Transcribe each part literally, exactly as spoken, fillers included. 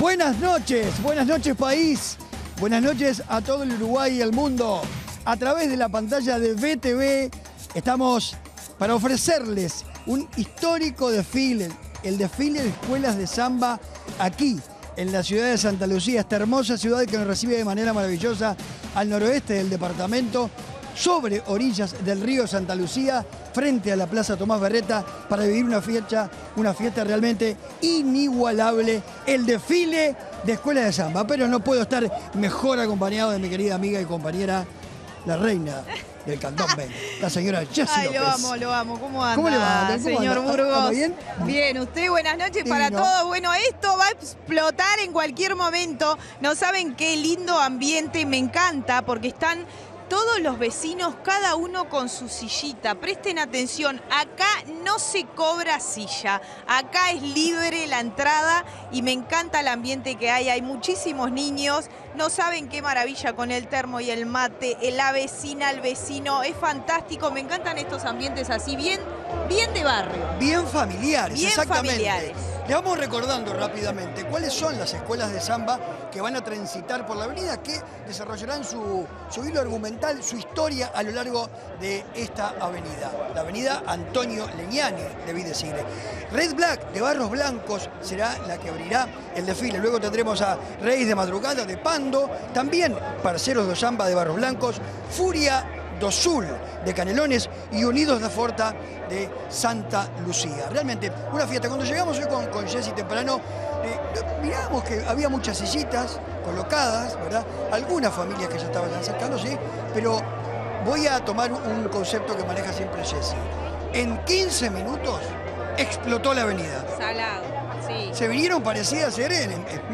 Buenas noches, buenas noches país, buenas noches a todo el Uruguay y el mundo. A través de la pantalla de B T V estamos para ofrecerles un histórico desfile, el desfile de escuelas de samba aquí en la ciudad de Santa Lucía, esta hermosa ciudad que nos recibe de manera maravillosa al noroeste del departamento, sobre orillas del río Santa Lucía, frente a la Plaza Tomás Berreta, para vivir una fiesta, una fiesta realmente inigualable, el desfile de escuelas de samba. Pero no puedo estar mejor acompañado de mi querida amiga y compañera, la reina del Cantón Venga, la señora Jessy Ay, López. lo amo, lo amo. ¿Cómo anda, ¿Cómo le va? ¿Cómo señor anda? Burgos? ¿Anda bien? Bien, usted, buenas noches Divino. para todos. Bueno, esto va a explotar en cualquier momento. No saben qué lindo ambiente, me encanta, porque están todos los vecinos, cada uno con su sillita. Presten atención, acá no se cobra silla, acá es libre la entrada y me encanta el ambiente que hay. Hay muchísimos niños, no saben qué maravilla con el termo y el mate, la vecina, el vecino, es fantástico. Me encantan estos ambientes así, bien, bien de barrio. Bien familiares, Bien exactamente. familiares. Le vamos recordando rápidamente cuáles son las escuelas de samba que van a transitar por la avenida, que desarrollarán su, su hilo argumental, su historia a lo largo de esta avenida. La avenida Antonio Leñani, debí decirle. Red Black de Barros Blancos será la que abrirá el desfile. Luego tendremos a Reyes de Madrugada de Pando, también Parceros de Samba de Barros Blancos, Furia do Sul de Canelones y Unidos da Forta de Santa Lucía. Realmente una fiesta. Cuando llegamos hoy con, con Jessy temprano, eh, miramos que había muchas sillitas colocadas, ¿verdad? Algunas familias que ya estaban acercándose, pero voy a tomar un concepto que maneja siempre Jessy. En quince minutos explotó la avenida. Salado, sí. Se vinieron, parecía ser en, en, en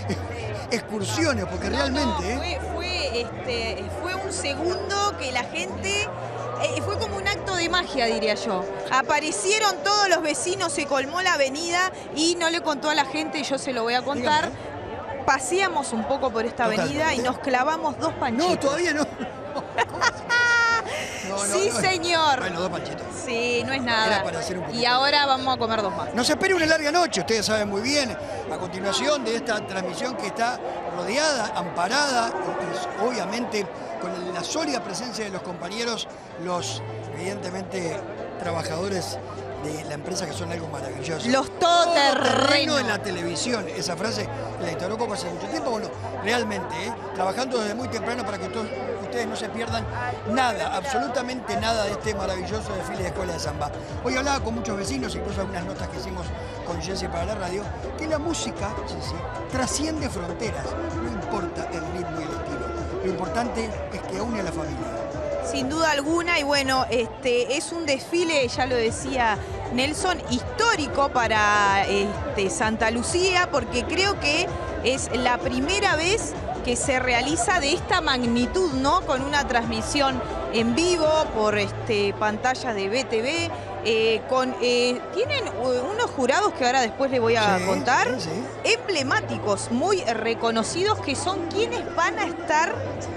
excursiones, porque No, realmente... no, ¿eh? fue, fue, este, fue un segundo que la gente... Eh, fue como un acto de magia, diría yo. Aparecieron todos los vecinos, se colmó la avenida y no le contó a la gente, yo se lo voy a contar. Dígame. Paseamos un poco por esta Totalmente. avenida y nos clavamos dos panchitos. No, todavía no. ¿Cómo así? No, no, Sí, no. señor. Bueno, dos panchitos. Sí, no es nada. Era para hacer un poquito. Y ahora vamos a comer dos más. Nos espera una larga noche, ustedes saben muy bien, a continuación de esta transmisión que está rodeada, amparada, y obviamente con la sólida presencia de los compañeros, los, evidentemente, trabajadores de la empresa, que son algo maravilloso. Los todoterreno. Todoterreno en la televisión. Esa frase la instauró Coco hace mucho tiempo. Bueno, realmente, ¿eh? Trabajando desde muy temprano para que todos ustedes no se pierdan nada, absolutamente nada de este maravilloso desfile de escuela de samba. Hoy hablaba con muchos vecinos, incluso algunas notas que hicimos con Jessy para la radio, que la música, sí, sí, trasciende fronteras. No importa el ritmo y el estilo. Lo importante es que une a la familia. Sin duda alguna, y bueno, este es un desfile, ya lo decía Nelson, histórico para este, Santa Lucía, porque creo que es la primera vez que se realiza de esta magnitud, ¿no? Con una transmisión en vivo por este, pantallas de B T V, eh, con, eh, tienen unos jurados que ahora después les voy a Sí, contar, sí, sí. emblemáticos, muy reconocidos, que son quienes van a estar...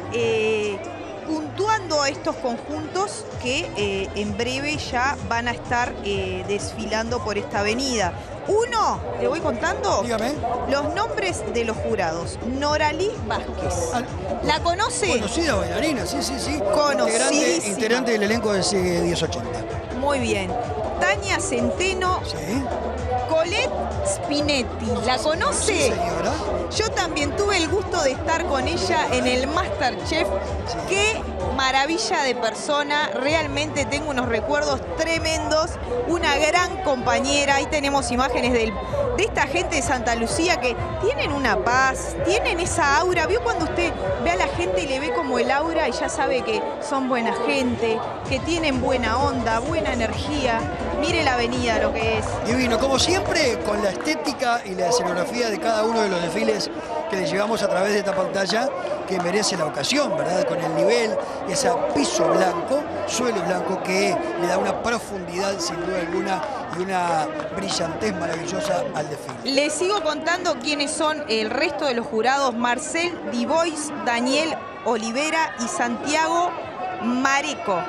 Eh, puntuando a estos conjuntos que eh, en breve ya van a estar eh, desfilando por esta avenida. Uno, le voy contando, Dígame. los nombres de los jurados. Noralí Vázquez. Ah, ¿La conoce? Conocida bailarina, sí, sí, sí. Conocidísima. Integrante, integrante del elenco de C diez ochenta. Muy bien. Tania Centeno, Sí. Colette Spinetti. ¿La conoce? Sí, señora. Yo también tuve el gusto de estar con ella en el MasterChef. Sí. Qué maravilla de persona, realmente tengo unos recuerdos tremendos, una gran compañera. Ahí tenemos imágenes del, de esta gente de Santa Lucía que tienen una paz, tienen esa aura. ¿Vio cuando usted ve a la gente y le ve como el aura y ya sabe que son buena gente, que tienen buena onda, buena energía? Mire la avenida, lo que es. Divino, como siempre, con la estética y la escenografía de cada uno de los desfiles que les llevamos a través de esta pantalla, que merece la ocasión, ¿verdad? Con el nivel, ese piso blanco, suelo blanco, que le da una profundidad, sin duda alguna, y una brillantez maravillosa al desfile. Les sigo contando quiénes son el resto de los jurados: Marcel Dibois, Daniel Olivera y Santiago Mareco.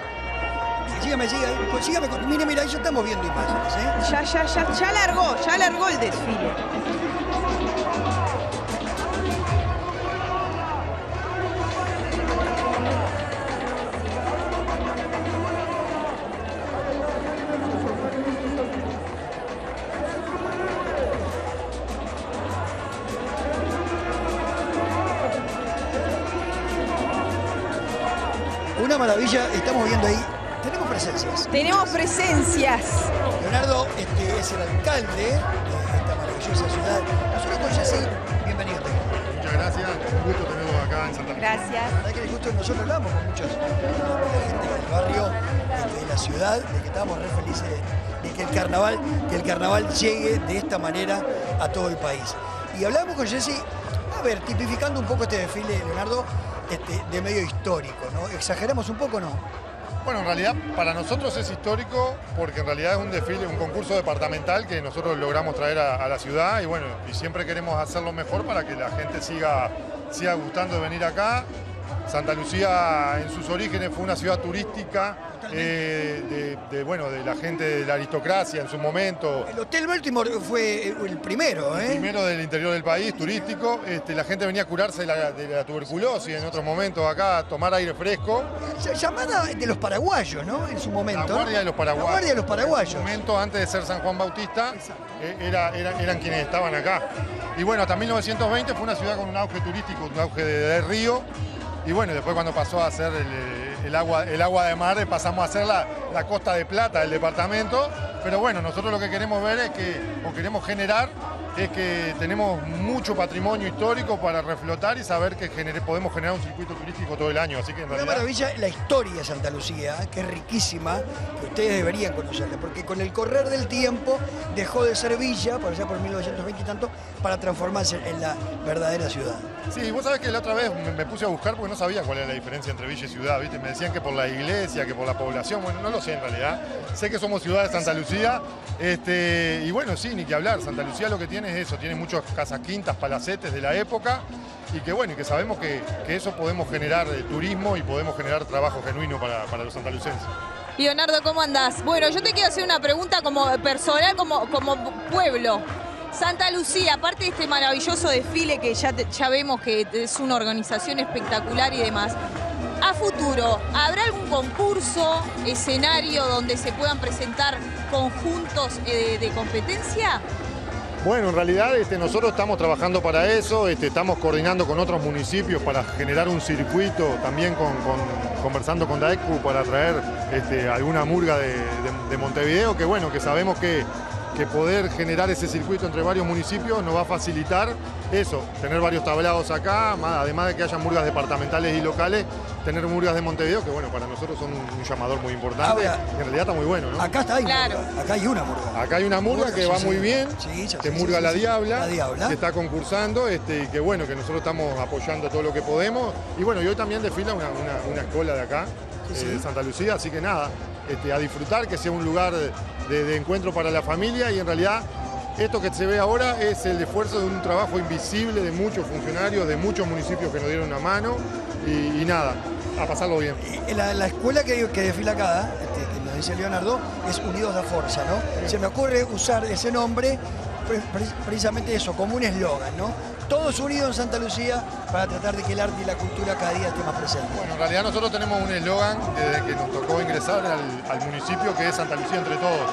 Sígame, sígame, pues sígame. Mire, mira, ahí ya estamos viendo imágenes, ¿eh? Ya, ya, ya, ya largó, ya largó el desfile. una maravilla, estamos viendo ahí, tenemos presencias. Tenemos presencias. Leonardo este, es el alcalde de esta maravillosa ciudad. Nosotros con Jessy, bienvenido. Muchas gracias, un gusto tenerlo acá en Santa Fe. Gracias. La verdad que justo nosotros hablamos con muchos de la gente del barrio, este, de la ciudad, de que estábamos re felices de, de que el carnaval, que el carnaval llegue de esta manera a todo el país. Y hablamos con Jessy, a ver, tipificando un poco este desfile, Leonardo, este, de medio histórico, ¿no? ¿Exageramos un poco o no? Bueno, en realidad para nosotros es histórico porque en realidad es un desfile, un concurso departamental que nosotros logramos traer a, a la ciudad y bueno, y siempre queremos hacerlo mejor para que la gente siga, siga gustando de venir acá. Santa Lucía en sus orígenes fue una ciudad turística eh, de, de, bueno, de la gente de la aristocracia en su momento. El Hotel Baltimore fue el primero, ¿eh? El primero del interior del país, turístico. Este, la gente venía a curarse de la, de la tuberculosis en otros momentos acá, a tomar aire fresco. Llamada de los paraguayos, ¿no? En su momento. La Guardia de los Paraguayos. La Guardia de los Paraguayos. En su momento, antes de ser San Juan Bautista, eh, era, era, eran quienes estaban acá. Y bueno, hasta mil novecientos veinte fue una ciudad con un auge turístico, un auge de, de río. Y bueno, después cuando pasó a ser el, el, agua, el agua de mar, pasamos a ser la, la Costa de Plata del departamento. Pero bueno, nosotros lo que queremos ver es que, o queremos generar, es que tenemos mucho patrimonio histórico para reflotar y saber que genere, podemos generar un circuito turístico todo el año. Así que en Una realidad... maravilla la historia de Santa Lucía, que es riquísima, que ustedes deberían conocerla, porque con el correr del tiempo dejó de ser villa, por allá por mil novecientos veinte y tanto, para transformarse en la verdadera ciudad. Sí, vos sabés que la otra vez me, me puse a buscar porque no sabía cuál era la diferencia entre villa y ciudad, ¿viste? Me decían que por la iglesia, que por la población, bueno, no lo sé en realidad. Sé que somos ciudad de Santa Lucía, este, y bueno, sí, ni que hablar. Santa Lucía lo que tiene es eso, tiene muchas casas quintas, palacetes de la época, y que bueno, y que sabemos que, que eso podemos generar eh, turismo y podemos generar trabajo genuino para, para los santalucenses. Leonardo, ¿cómo andás? Bueno, yo te quiero hacer una pregunta como personal, como, como pueblo. Santa Lucía, aparte de este maravilloso desfile que ya, te, ya vemos que es una organización espectacular y demás, a futuro, ¿habrá algún concurso, escenario donde se puedan presentar conjuntos eh, de, de competencia? Bueno, en realidad este, nosotros estamos trabajando para eso, este, estamos coordinando con otros municipios para generar un circuito, también con, con, conversando con DAECU para traer este, alguna murga de, de, de Montevideo, que bueno, que sabemos que que poder generar ese circuito entre varios municipios nos va a facilitar eso, tener varios tablados acá, además de que haya murgas departamentales y locales, tener murgas de Montevideo, que bueno, para nosotros son un, un llamador muy importante. Ahora, en realidad está muy bueno, ¿no? Acá está, hay Claro. murga. Acá hay una murga. Acá hay una murga, Murga, que sí, va sí. muy bien, Sí, ya que sé, murga sí, la, sí. Diabla, La Diabla. que está concursando, este, y que bueno, que nosotros estamos apoyando todo lo que podemos. Y bueno, y hoy también desfila una, una, una escuela de acá, Sí, eh, sí. de Santa Lucía, así que nada, este, a disfrutar, que sea un lugar de, de encuentro para la familia y en realidad esto que se ve ahora es el esfuerzo de un trabajo invisible de muchos funcionarios, de muchos municipios que nos dieron una mano y, y nada, a pasarlo bien. Y La, la escuela que, que desfila acá, este, que nos dice Leonardo, es Unidos da Forza, ¿no? Se me ocurre usar ese nombre, pre- pre- precisamente eso, como un eslogan, ¿no? Todos unidos en Santa Lucía para tratar de que el arte y la cultura cada día esté más presente. Bueno, en realidad nosotros tenemos un eslogan desde que nos tocó ingresar al, al municipio que es Santa Lucía entre todos.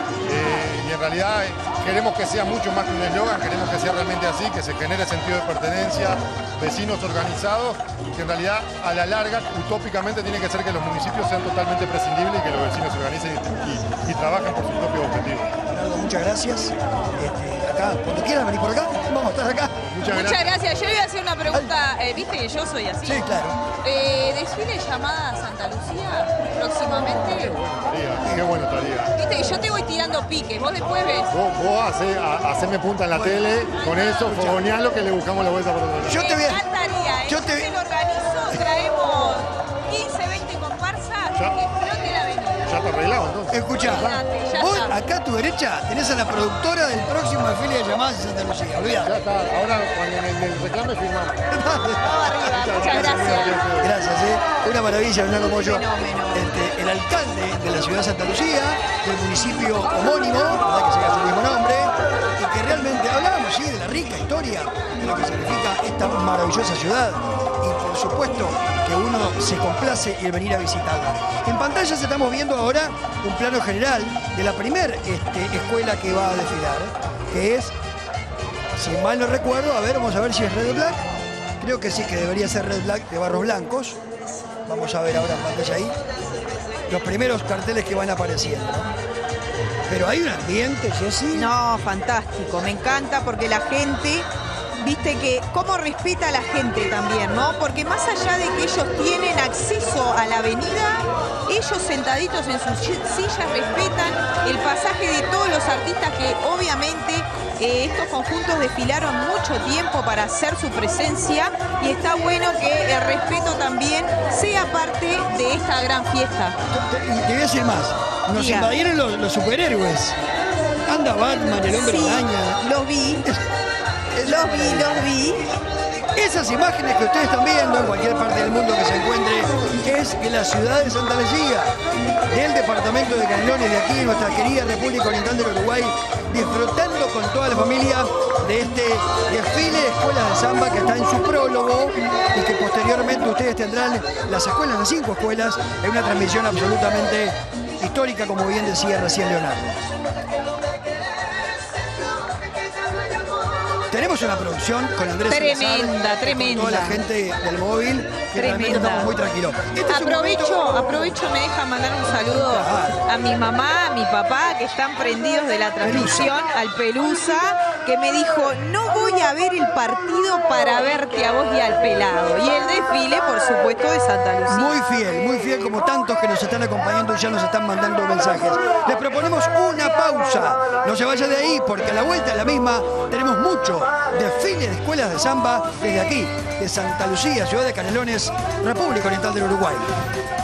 Eh, y en realidad eh, queremos que sea mucho más que un eslogan, queremos que sea realmente así, que se genere sentido de pertenencia, vecinos organizados, que en realidad a la larga, utópicamente, tiene que ser que los municipios sean totalmente prescindibles y que los vecinos se organicen y, y, y trabajen por sus propios objetivos. Leonardo, muchas gracias. Este, acá, cuando quieran venir por acá, vamos a estar acá. Muchas Muchas gracias. gracias. Yo le voy a hacer una pregunta. Eh, ¿Viste que yo soy así? Sí, claro. Eh, ¿Desfile llamada Santa Lucía próximamente? Estaría, qué bueno estaría. Viste que yo te voy tirando piques. Vos después ves. Vos, vos hacé, a- haceme punta en la Bueno. tele, con eso, fogonealo que le buscamos la vuelta por otro lado. Yo te voy Me a- encantaría. ¿eh? yo te- Yo lo organizo, traemos quince, veinte comparsas Ya. que flote la avenida. Ya está arreglado entonces. Escuchá, Olvídate, ya vos está. acá a tu derecha tenés a la productora del próximo desfile de llamadas de Santa Lucía, Ya olvídate. está, ahora cuando en el, en el reclame firmamos. Todo arriba. Muchas gracias. Gracias, ¿eh? Una maravilla, Leonardo Moyo. Fenómeno. Este, el alcalde de la ciudad de Santa Lucía, del municipio homónimo, ¿verdad? Que lleva su mismo nombre, y que realmente hablábamos, sí, de la rica historia de lo que significa esta maravillosa ciudad. Y por supuesto que uno se complace en venir a visitarla. En pantalla estamos viendo ahora un plano general de la primer este, escuela que va a desfilar, que es, si mal no recuerdo, a ver, vamos a ver si es Red Black. Creo que sí, que debería ser Red Black de Barros Blancos. Vamos a ver ahora en pantalla ahí los primeros carteles que van apareciendo, ¿no? Pero hay un ambiente, Jessy. No, fantástico, me encanta porque la gente, viste que cómo respeta a la gente también, ¿no? Porque más allá de que ellos tienen acceso a la avenida, ellos sentaditos en sus sillas respetan el pasaje de todos los artistas que obviamente eh, estos conjuntos desfilaron mucho tiempo para hacer su presencia y está bueno que el respeto también sea parte de esta gran fiesta. Te, te voy a decir más, nos Diga. invadieron los, los superhéroes. Anda Batman, el hombre Sí, araña. los vi, Es- los vi, los vi. Esas imágenes que ustedes están viendo en cualquier parte del mundo que se encuentre, es de la ciudad de Santa Lucía, del departamento de Canelones, de aquí, nuestra querida República Oriental del Uruguay, disfrutando con toda la familia de este desfile de escuelas de samba que está en su prólogo y que posteriormente ustedes tendrán las escuelas, las cinco escuelas, en una transmisión absolutamente histórica, como bien decía recién Leonardo. Tenemos una producción con Andrés Tremenda, Salazar, tremenda. con toda la gente del móvil, que realmente Tremenda. estamos muy tranquilos. Este es un Aprovecho, momento- aprovecho, me deja mandar un saludo a mi mamá, a mi papá, que están prendidos de la transmisión, al Pelusa, que me dijo, no voy a ver el partido para verte a vos y al pelado. Y el desfile, por supuesto, de Santa Lucía. Muy fiel, muy fiel, como tantos que nos están acompañando y ya nos están mandando mensajes. Les proponemos una pausa. No se vaya de ahí, porque a la vuelta de la misma tenemos mucho desfile de escuelas de samba desde aquí, de Santa Lucía, ciudad de Canelones, República Oriental del Uruguay.